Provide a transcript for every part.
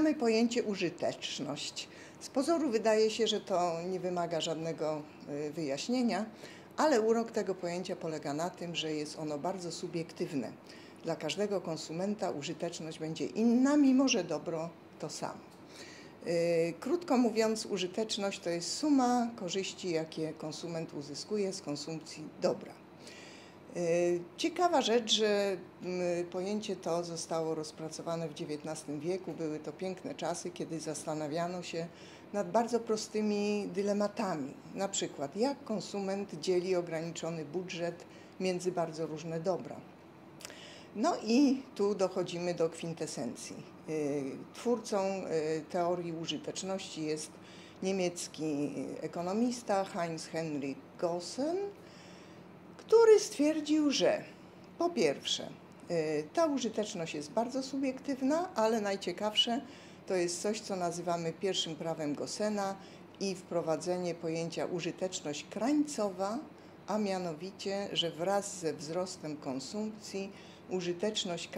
mamy pojęcie użyteczność. Z pozoru wydaje się, że to nie wymaga żadnego wyjaśnienia, ale urok tego pojęcia polega na tym, że jest ono bardzo subiektywne. Dla każdego konsumenta użyteczność będzie inna, mimo że dobro to samo. Krótko mówiąc, użyteczność to jest suma korzyści, jakie konsument uzyskuje z konsumpcji dobra. Ciekawa rzecz, że pojęcie to zostało rozpracowane w XIX wieku. Były to piękne czasy, kiedy zastanawiano się nad bardzo prostymi dylematami. Na przykład, jak konsument dzieli ograniczony budżet między bardzo różne dobra. No i tu dochodzimy do kwintesencji. Twórcą teorii użyteczności jest niemiecki ekonomista Heinz Henrik Goosen, który stwierdził, że po pierwsze ta użyteczność jest bardzo subiektywna, ale najciekawsze to jest coś, co nazywamy pierwszym prawem Goosena i wprowadzenie pojęcia użyteczność krańcowa, a mianowicie, że wraz ze wzrostem konsumpcji użyteczność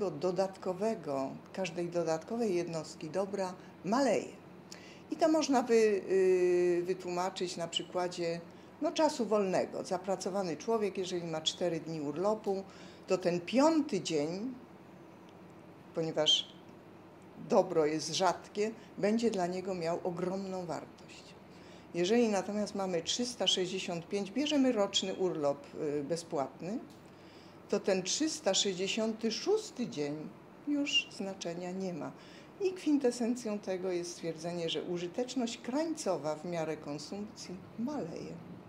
każdej dodatkowej jednostki dobra maleje. I to można wytłumaczyć na przykładzie czasu wolnego. Zapracowany człowiek, jeżeli ma 4 dni urlopu, to ten 5. dzień, ponieważ dobro jest rzadkie, będzie dla niego miał ogromną wartość. Jeżeli natomiast mamy 365, bierzemy roczny urlop bezpłatny, to ten 366 dzień już znaczenia nie ma. I kwintesencją tego jest stwierdzenie, że użyteczność krańcowa w miarę konsumpcji maleje.